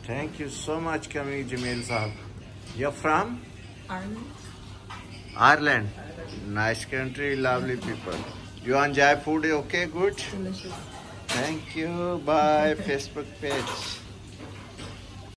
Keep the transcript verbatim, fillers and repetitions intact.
Thank you so much, Kami Jamil Sahab. You're from? Ireland. Ireland. Nice country, lovely people. You enjoy food, okay, good? Delicious. Thank you. Bye. Facebook page.